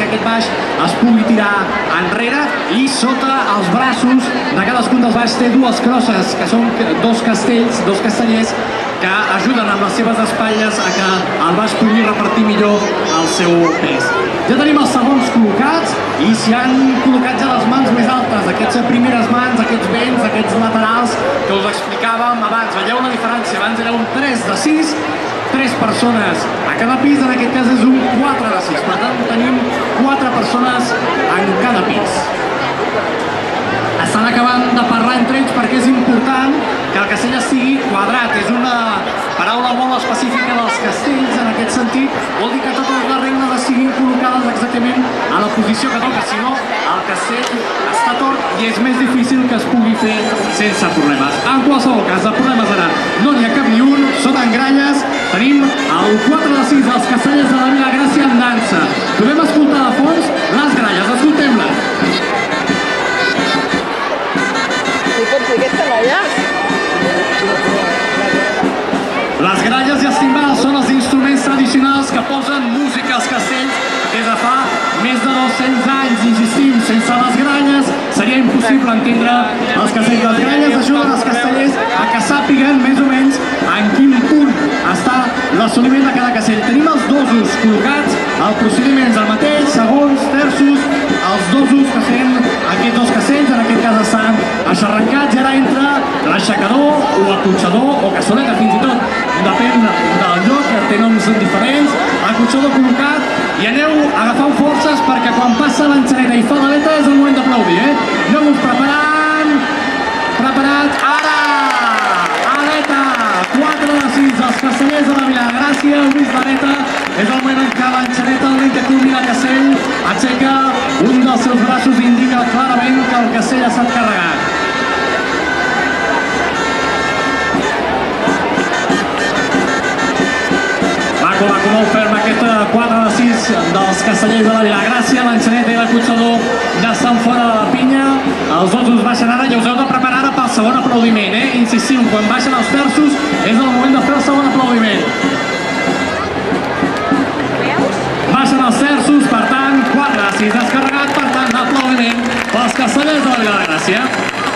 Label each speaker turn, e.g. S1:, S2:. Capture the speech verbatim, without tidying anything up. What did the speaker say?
S1: que aquest baix es pugui tirar enrere, i sota els braços de cadascun dels baix té dues crosses, que són dos castells, dos castellers, que ajuden amb les seves espatlles a que el baix pugui repartir millor el seu pes. Ja tenim els segons col·locats i s'hi han col·locat ja les mans més altes, aquestes primeres mans, aquests vents, aquests laterals que us explicàvem abans. Veieu la diferència? Abans era un tres de sis, tres persones a cada pis, en aquest cas és un quatre de sis. Per tant, tenim quatre persones en cada pis. Estan acabant de parlar entre ells perquè és important que el castell estigui quadrat. És una paraula molt específica dels castells, en aquest sentit. Vol dir que totes les regles estiguin col·locades exactament a la posició que toca, si no el castell està tort i és més difícil que es pugui fer sense problemes. En qualsevol cas, de problemes ara no n'hi ha cap ni un. Són en gralles. Tenim el quatre de sis dels castellers de la Vila Gràcia en dansa. Podem escoltar de fons les gralles. Escoltem-les. Les gralles i els timbals són els instruments tradicionals que posen música als castells des de fa més de dos-cents anys. Insistim, sense les gralles seria impossible entendre els castells. Les gralles ajuden els castellers a que sàpiguen més o menys en quin punt està l'assoliment de cada castell. Tenim els dosos col·locats, el procediment és el mateix, segons, terços, els dosos que fem aquests dos castells, en aquest cas estan aixarrencats, i ara entra l'aixecador o acotxador o cassoleta, fins i tot, depèn del lloc, que té noms diferents, acotxador col·locat, i aneu agafant forces perquè quan passa l'enxaneta i fa l'aleta és el moment d'aplaudir, eh? Aneu-vos preparant, preparats, ara! Aleta! quatre de sis dels castellers de la Vila Gràcia, heu vist l'aleta, és el moment en què l'enxaneta, el que culmina el castell, aixeca un dels seus braços i indica clarament que el castell ha estat carregat. Maco, maco, molt ferm aquest quatre de sis dels castellers de la Vila Gràcia, l'enxaneta i l'acotxador ja estan fora de la pinya, els dosos baixen ara i us heu de preparar ara pel segon aplaudiment, eh? Insistim, quan baixen els terços és el moment de fer el segon aplaudiment. Baixen els terços, per tant, quatre de sis descarregat, per tant, aplaudiment pels castellers de la Vila Gràcia.